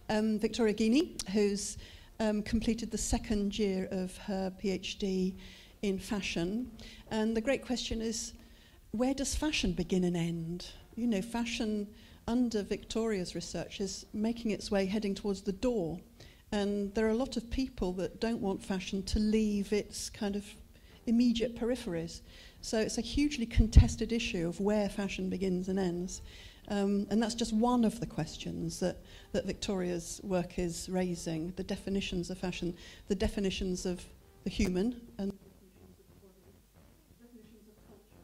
Victoria Guiney, who's completed the second year of her PhD in fashion. And the great question is, where does fashion begin and end? You know, fashion under Victoria's research is making its way heading towards the door. And there are a lot of people that don't want fashion to leave its kind of immediate peripheries. So it's a hugely contested issue of where fashion begins and ends. And that's just one of the questions that Victoria's work is raising, the definitions of fashion, the definitions of the human, and the definitions of culture.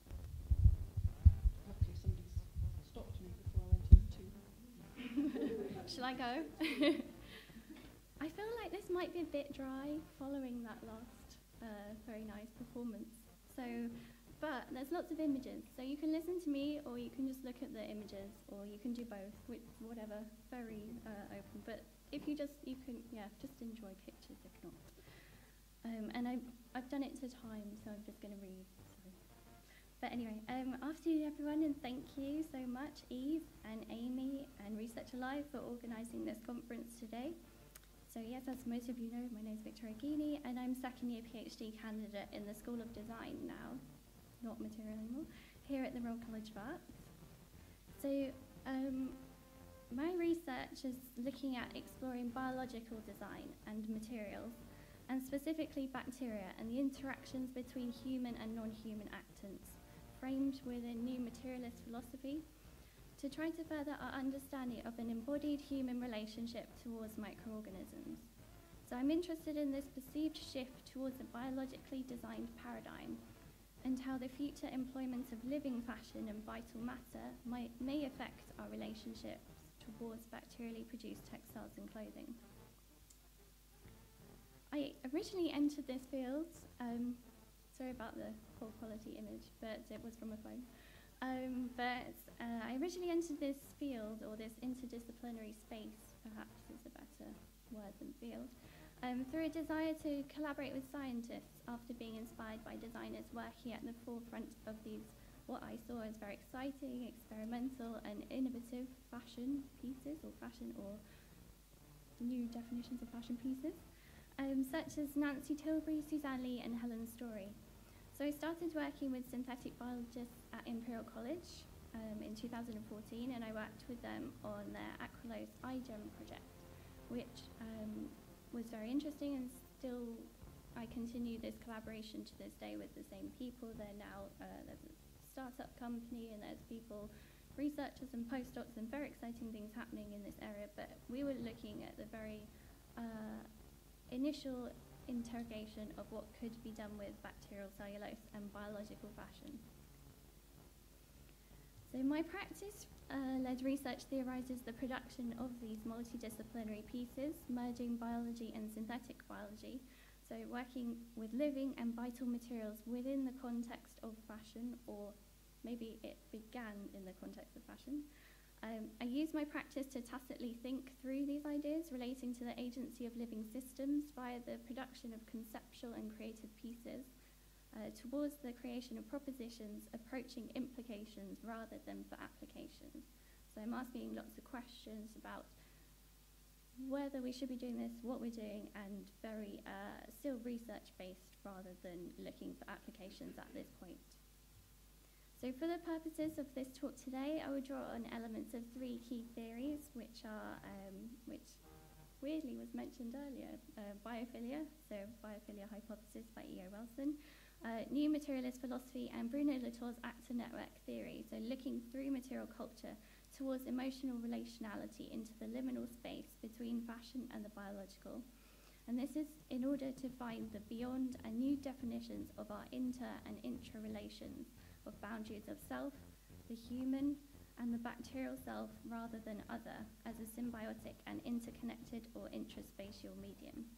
Luckily somebody's stopped me before I went into... Shall I go? I feel like this might be a bit dry following that last very nice performance. But there's lots of images, so you can listen to me, or you can just look at the images, or you can do both, whatever, very open. But if you can, just enjoy pictures if not. And I've done it to time, so I'm just going to read. Sorry. But anyway, afternoon everyone, and thank you so much, Eve and Amy and Research Alive for organising this conference today. So yes, as most of you know, my name is Victoria Guiney, and I'm second year PhD candidate in the School of Design now, not material anymore, here at the Royal College of Arts. So my research is looking at exploring biological design and materials, and specifically bacteria and the interactions between human and non-human actants, framed within new materialist philosophy, to try to further our understanding of an embodied human relationship towards microorganisms. So I'm interested in this perceived shift towards a biologically designed paradigm, and how the future employment of living fashion and vital matter may affect our relationships towards bacterially produced textiles and clothing. I originally entered this field, sorry about the poor quality image, but it was from a phone. I originally entered this field, or this interdisciplinary space, perhaps is a better word than field, through a desire to collaborate with scientists after being inspired by designers working at the forefront of these, what I saw as very exciting, experimental and innovative fashion pieces, or new definitions of fashion pieces, such as Nancy Tilbury, Suzanne Lee and Helen Story. So I started working with synthetic biologists at Imperial College in 2014, and I worked with them on their Acrylose iGem project, which was very interesting, and still I continue this collaboration to this day with the same people. They're now, there's a startup company, and there's people, researchers and postdocs, and very exciting things happening in this area, but we were looking at the very initial interrogation of what could be done with bacterial cellulose and biological fashion. So my practice-led research theorizes the production of these multidisciplinary pieces, merging biology and synthetic biology, so working with living and vital materials within the context of fashion, or maybe it began in the context of fashion. I use my practice to tacitly think through these ideas relating to the agency of living systems via the production of conceptual and creative pieces towards the creation of propositions approaching implications rather than for applications. So I'm asking lots of questions about whether we should be doing this, what we're doing, and very still research-based rather than looking for applications at this point. So for the purposes of this talk today, I will draw on elements of three key theories, which are, which weirdly was mentioned earlier, biophilia, so biophilia hypothesis by E.O. Wilson, new materialist philosophy, and Bruno Latour's actor network theory, so looking through material culture towards emotional relationality into the liminal space between fashion and the biological. And this is in order to find the beyond and new definitions of our inter and intra-relations, of boundaries of self, the human, and the bacterial self rather than other, as a symbiotic and interconnected or intraspatial medium.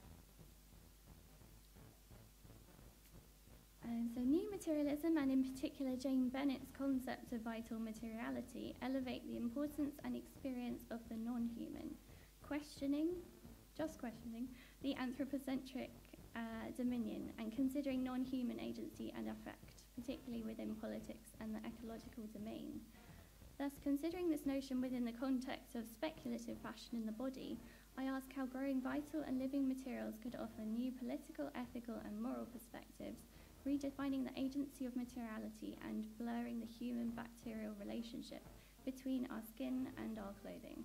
So new materialism, and in particular Jane Bennett's concept of vital materiality, elevate the importance and experience of the non-human, just questioning the anthropocentric dominion and considering non-human agency and effect, particularly within politics and the ecological domain. Thus, considering this notion within the context of speculative fashion in the body, I ask how growing vital and living materials could offer new political, ethical, and moral perspectives, redefining the agency of materiality and blurring the human-bacterial relationship between our skin and our clothing.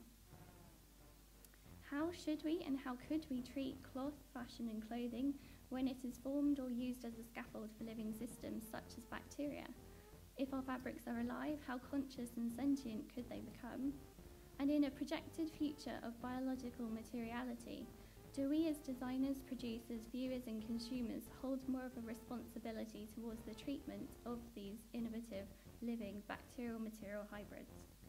How should we and how could we treat cloth, fashion, and clothing when it is formed or used as a scaffold for living systems such as bacteria? If our fabrics are alive, how conscious and sentient could they become? And in a projected future of biological materiality, do we as designers, producers, viewers, and consumers hold more of a responsibility towards the treatment of these innovative, living, bacterial-material hybrids?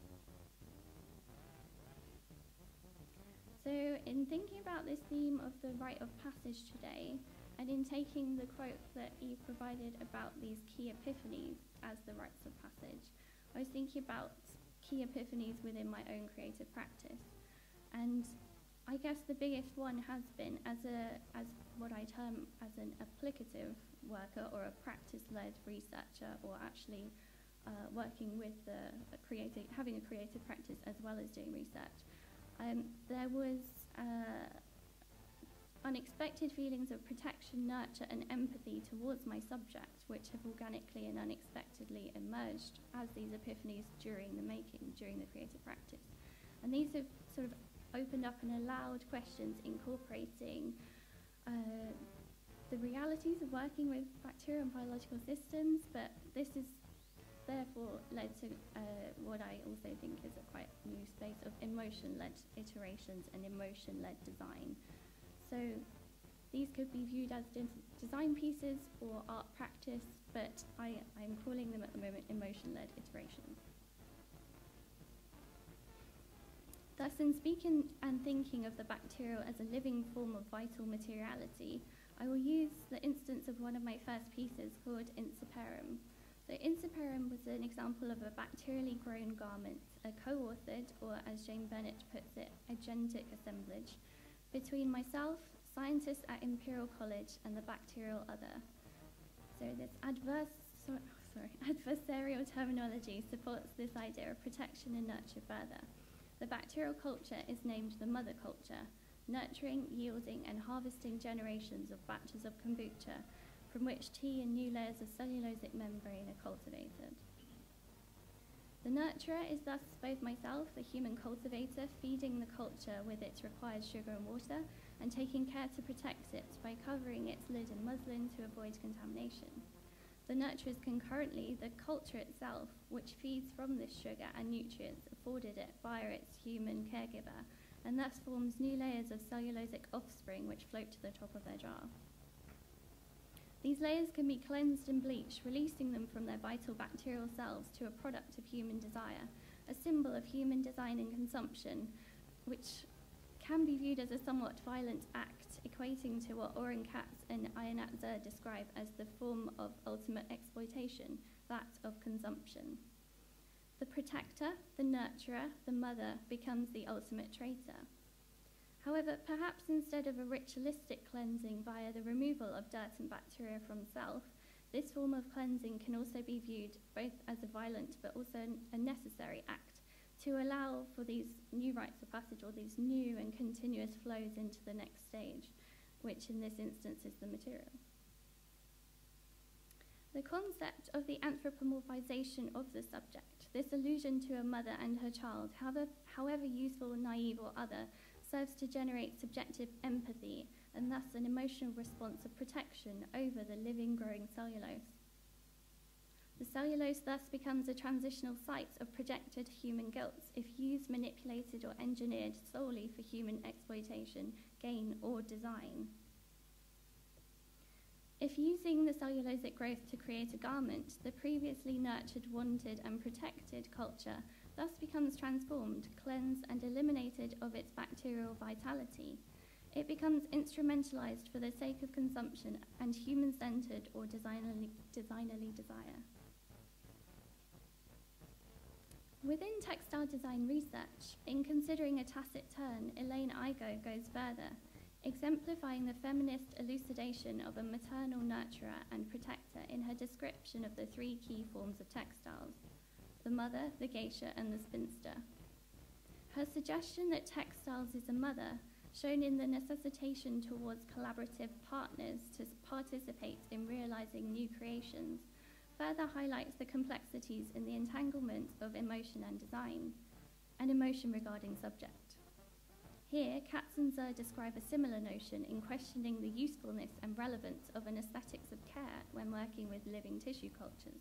So in thinking about this theme of the rite of passage today, and in taking the quote that Eve provided about these key epiphanies as the rites of passage, I was thinking about key epiphanies within my own creative practice. And I guess the biggest one has been as what I term as an applicative worker or a practice-led researcher, or actually working with having a creative practice as well as doing research. There was unexpected feelings of protection, nurture, and empathy towards my subject, which have organically and unexpectedly emerged as these epiphanies during the creative practice. And these have sort of opened up and allowed questions incorporating the realities of working with bacterial and biological systems, but this is therefore led to what I also think is a quite new space of emotion-led iterations and emotion-led design. So these could be viewed as design pieces or art practice, but I'm calling them at the moment emotion-led iterations. Thus, in speaking and thinking of the bacterial as a living form of vital materiality, I will use the instance of one of my first pieces called Insiperum. So Insiperum was an example of a bacterially grown garment, a co-authored, or as Jane Bennett puts it, agentic assemblage, between myself, scientists at Imperial College, and the bacterial other. So this adversarial terminology supports this idea of protection and nurture further. The bacterial culture is named the mother culture, nurturing, yielding, and harvesting generations of batches of kombucha, from which tea and new layers of cellulosic membrane are cultivated. The nurturer is thus both myself, the human cultivator, feeding the culture with its required sugar and water, and taking care to protect it by covering its lid in muslin to avoid contamination. The nurturer is concurrently the culture itself, which feeds from this sugar and nutrients afforded it via its human caregiver, and thus forms new layers of cellulosic offspring which float to the top of their jar. These layers can be cleansed and bleached, releasing them from their vital bacterial cells to a product of human desire, a symbol of human design and consumption, which can be viewed as a somewhat violent act, equating to what Oren Katz and Ayannat Zer describe as the form of ultimate exploitation, that of consumption. The protector, the nurturer, the mother becomes the ultimate traitor. However, perhaps instead of a ritualistic cleansing via the removal of dirt and bacteria from self, this form of cleansing can also be viewed both as a violent but also a necessary act to allow for these new rites of passage, or these new and continuous flows into the next stage, which in this instance is the material. The concept of the anthropomorphization of the subject, this allusion to a mother and her child, however useful, naive, or other, serves to generate subjective empathy and thus an emotional response of protection over the living, growing cellulose. The cellulose thus becomes a transitional site of projected human guilt if used, manipulated, or engineered solely for human exploitation, gain, or design. If using the cellulosic growth to create a garment, the previously nurtured, wanted, and protected culture thus becomes transformed, cleansed, and eliminated of its bacterial vitality. It becomes instrumentalized for the sake of consumption and human-centered or designerly desire. Within textile design research, in considering a tacit turn, Elaine Igo goes further, exemplifying the feminist elucidation of a maternal nurturer and protector in her description of the three key forms of textiles: the mother, the geisha, and the spinster. Her suggestion that textiles is a mother, shown in the necessitation towards collaborative partners to participate in realizing new creations, further highlights the complexities in the entanglement of emotion and design, and emotion regarding subject. Here, Katz and Zer describe a similar notion in questioning the usefulness and relevance of an aesthetics of care when working with living tissue cultures.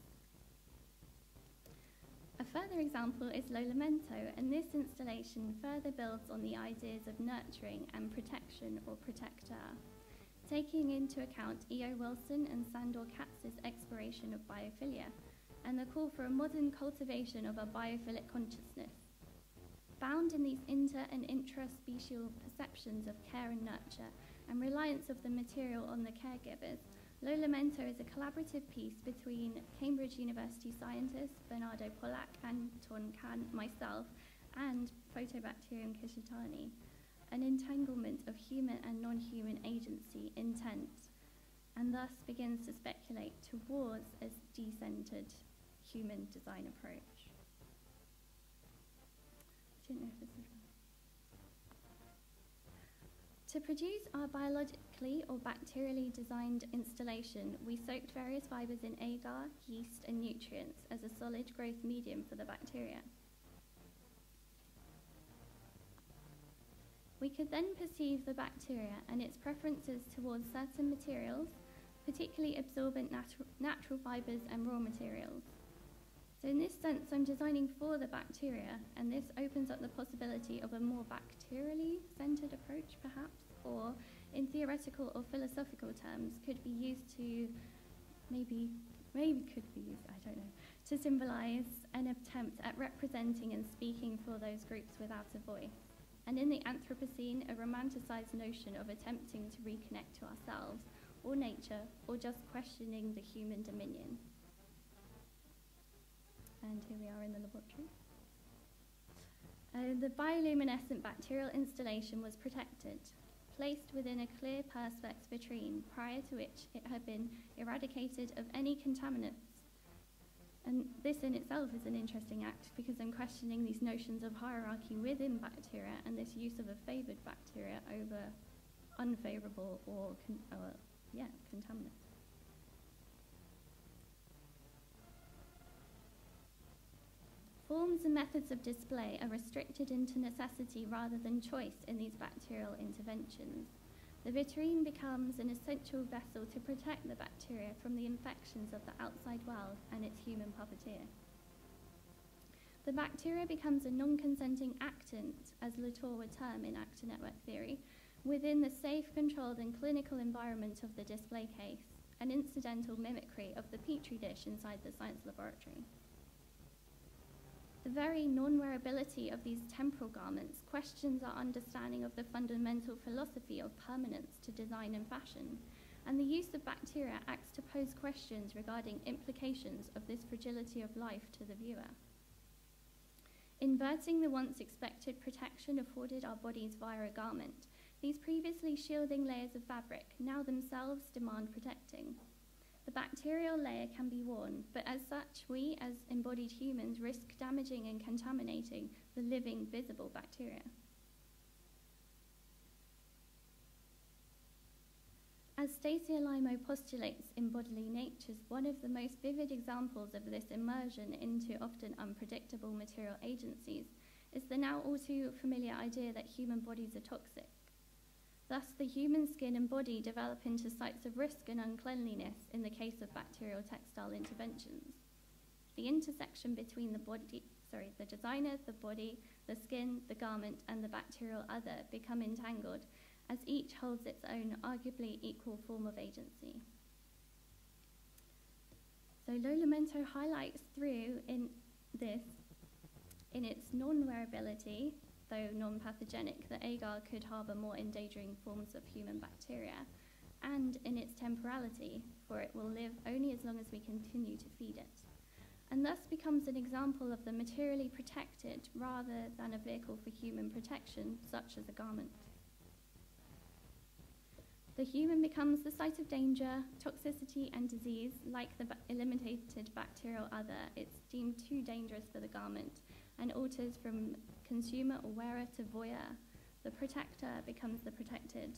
A further example is Lolamento, and this installation further builds on the ideas of nurturing and protection or protector, taking into account E.O. Wilson and Sandor Katz's exploration of biophilia, and the call for a modern cultivation of a biophilic consciousness. Found in these inter- and intraspecial perceptions of care and nurture, and reliance of the material on the caregivers, Lolamento is a collaborative piece between Cambridge University scientists Bernardo Pollack, Anton Kahn, myself, and Photobacterium kishitani, an entanglement of human and non-human agency, intent, and thus begins to speculate towards a decentered human design approach. I don't know if this is right. To produce our biologically or bacterially designed installation, we soaked various fibres in agar, yeast, and nutrients as a solid growth medium for the bacteria. We could then perceive the bacteria and its preferences towards certain materials, particularly absorbent natural fibres and raw materials. So in this sense, I'm designing for the bacteria, and this opens up the possibility of a more bacterially centered approach, perhaps, or in theoretical or philosophical terms, could be used to, maybe could be used, I don't know, to symbolize an attempt at representing and speaking for those groups without a voice. And in the Anthropocene, a romanticized notion of attempting to reconnect to ourselves, or nature, or just questioning the human dominion. And here we are in the laboratory. The bioluminescent bacterial installation was protected, placed within a clear perspex vitrine, prior to which it had been eradicated of any contaminants. And this in itself is an interesting act, because I'm questioning these notions of hierarchy within bacteria and this use of a favoured bacteria over unfavourable or contaminants. Forms and methods of display are restricted into necessity rather than choice in these bacterial interventions. The vitrine becomes an essential vessel to protect the bacteria from the infections of the outside world and its human puppeteer. The bacteria becomes a non-consenting actant, as Latour would term in actor network theory, within the safe, controlled and clinical environment of the display case, an incidental mimicry of the petri dish inside the science laboratory. The very non-wearability of these temporal garments questions our understanding of the fundamental philosophy of permanence to design and fashion, and the use of bacteria acts to pose questions regarding implications of this fragility of life to the viewer. Inverting the once expected protection afforded our bodies via a garment, these previously shielding layers of fabric now themselves demand protecting. The bacterial layer can be worn, but as such, we as embodied humans risk damaging and contaminating the living, visible bacteria. As Stacia Limo postulates in Bodily Natures, one of the most vivid examples of this immersion into often unpredictable material agencies is the now all too familiar idea that human bodies are toxic. Thus, the human skin and body develop into sites of risk and uncleanliness in the case of bacterial textile interventions. The intersection between the designer, the body, the skin, the garment, and the bacterial other become entangled, as each holds its own arguably equal form of agency. So Lolamento highlights through in its non-wearability, though non-pathogenic, that agar could harbour more endangering forms of human bacteria, and in its temporality, for it will live only as long as we continue to feed it, and thus becomes an example of the materially protected rather than a vehicle for human protection, such as a garment. The human becomes the site of danger, toxicity and disease. Like the eliminated bacterial other, it's deemed too dangerous for the garment and alters from consumer or wearer to voyeur. The protector becomes the protected.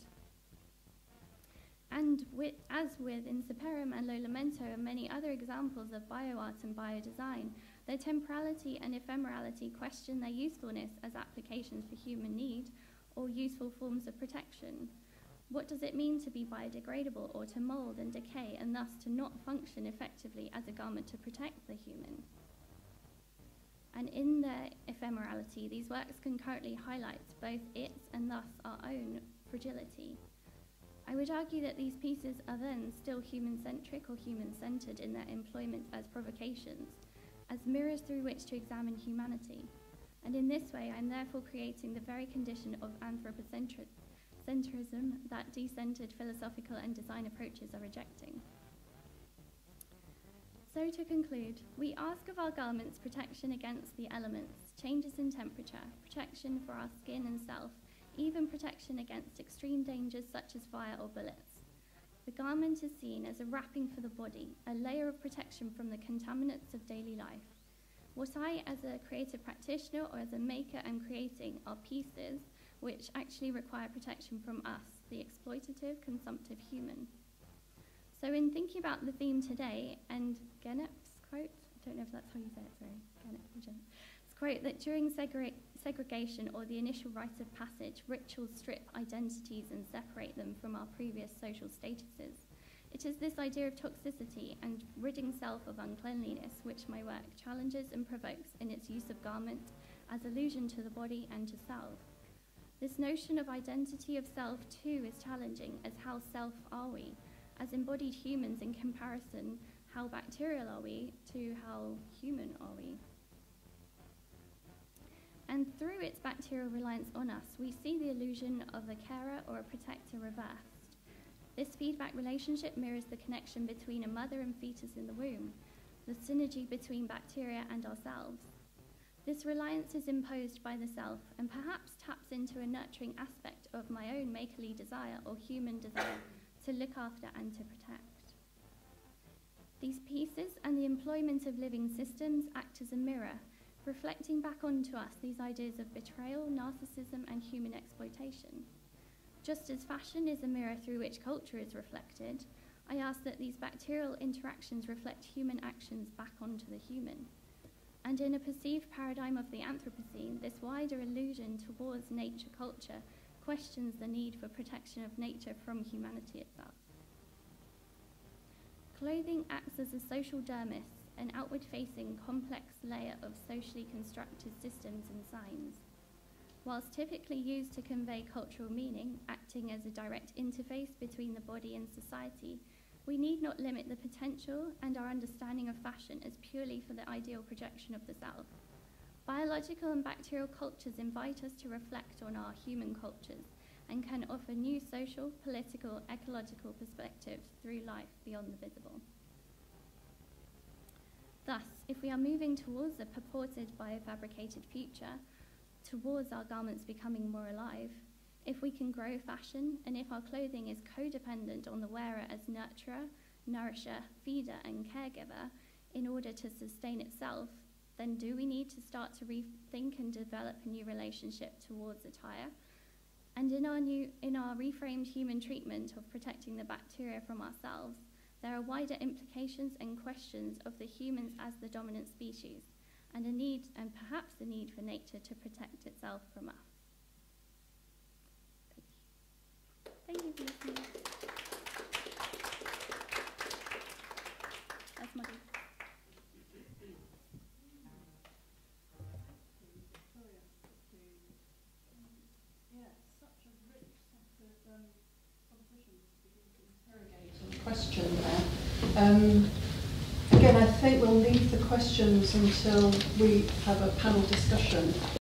And as with Insiperum and Lolamento and many other examples of bioart and biodesign, their temporality and ephemerality question their usefulness as applications for human need or useful forms of protection. What does it mean to be biodegradable or to mould and decay and thus to not function effectively as a garment to protect the human? And in their ephemerality, these works concurrently highlight both its and thus our own fragility. I would argue that these pieces are then still human-centric or human-centred in their employment as provocations, as mirrors through which to examine humanity. And in this way, I'm therefore creating the very condition of anthropocentrism that decentered philosophical and design approaches are rejecting. So to conclude, we ask of our garments protection against the elements, changes in temperature, protection for our skin and self, even protection against extreme dangers such as fire or bullets. The garment is seen as a wrapping for the body, a layer of protection from the contaminants of daily life. What I, as a creative practitioner or as a maker, am creating are pieces which actually require protection from us, the exploitative, consumptive human. So in thinking about the theme today, and Genep's quote, I don't know if that's how you say it, sorry, Genep's quote that during segregation or the initial rite of passage, rituals strip identities and separate them from our previous social statuses. It is this idea of toxicity and ridding self of uncleanliness which my work challenges and provokes in its use of garment as allusion to the body and to self. This notion of identity of self too is challenging, as how self are we? As embodied humans in comparison, how bacterial are we to how human are we? And through its bacterial reliance on us, we see the illusion of a carer or a protector reversed. This feedback relationship mirrors the connection between a mother and fetus in the womb, the synergy between bacteria and ourselves. This reliance is imposed by the self and perhaps taps into a nurturing aspect of my own makerly desire or human desire to look after and to protect. These pieces and the employment of living systems act as a mirror, reflecting back onto us these ideas of betrayal, narcissism, and human exploitation. Just as fashion is a mirror through which culture is reflected, I ask that these bacterial interactions reflect human actions back onto the human. And in a perceived paradigm of the Anthropocene, this wider allusion towards nature culture questions the need for protection of nature from humanity itself. Clothing acts as a social dermis, an outward-facing complex layer of socially constructed systems and signs. Whilst typically used to convey cultural meaning, acting as a direct interface between the body and society, we need not limit the potential and our understanding of fashion as purely for the ideal projection of the self. Biological and bacterial cultures invite us to reflect on our human cultures and can offer new social, political, ecological perspectives through life beyond the visible. Thus, if we are moving towards a purported biofabricated future, towards our garments becoming more alive, if we can grow fashion and if our clothing is codependent on the wearer as nurturer, nourisher, feeder, and caregiver in order to sustain itself, then do we need to start to rethink and develop a new relationship towards attire? And in our reframed human treatment of protecting the bacteria from ourselves, there are wider implications and questions of the humans as the dominant species, and a need, and perhaps the need for nature to protect itself from us. Thank you for listening. That's my view. Question there. Again, I think we'll leave the questions until we have a panel discussion.